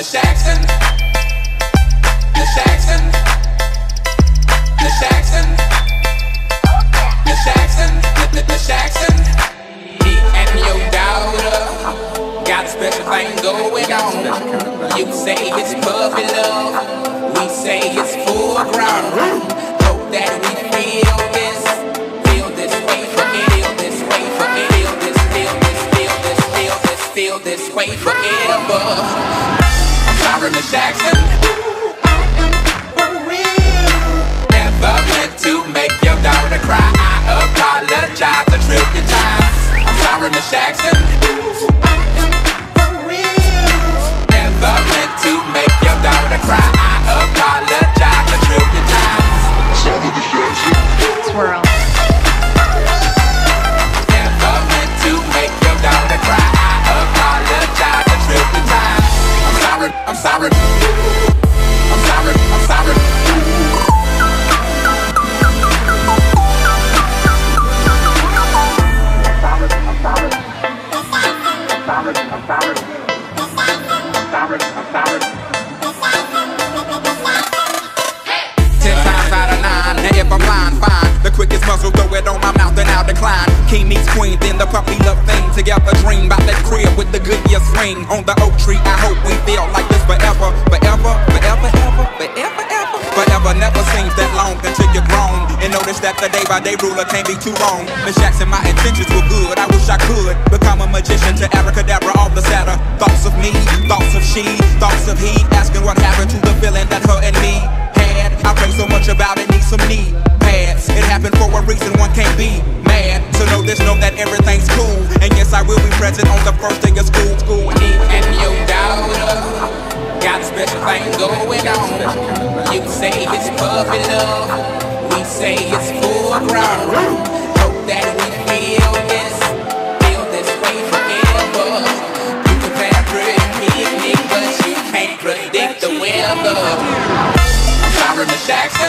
Miss Jackson, Miss Jackson, Miss Jackson, Miss Jackson, Miss Jackson. Me and your daughter got a special thing going on. You say it's puppy love, we say it's full grown. Hope that we feel this way feel this way forever. I'm sorry, Miss Jackson. Never meant to make your daughter cry. I apologize a trillion times. I'm sorry, Miss Jackson. Never meant to make your daughter cry. I apologize a trillion times. Sorry, Miss Jackson. Swirl. Never meant to make your daughter cry. I'm sorry, I'm sorry, I'm sorry. If I'm lying, fine. The quickest muscle, throw it on my mouth and I'll decline. King meets queen, then the puppy love thing. Together dream about that crib with the Goodyear swing. On the oak tree, I hope we feel like this forever. Forever, forever, ever, forever, ever. Forever never seems that long until you're grown. And notice that the day-by-day ruler can't be too wrong. Miss Jackson, my intentions were good. I wish I could become a magician to abracadabra all the sadder. Thoughts of me, thoughts of she, thoughts of he. Asking what happened to the feeling that her and me had. I pray so much about it, need some knee pads. It happened for a reason, one can't be mad. So know this, know that everything's cool. And yes, I will be present on the first day of school. Me and your daughter got a special thing going on. You say it's puppy love, we say it's full grown. Hope that we feel this way forever. You can plan a pretty picnic, but you can't predict the weather. Sorry, Miss Jackson.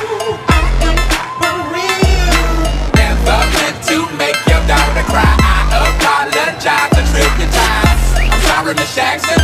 Never meant to make your daughter cry. I apologize a trillion times. I'm sorry, Miss Jackson.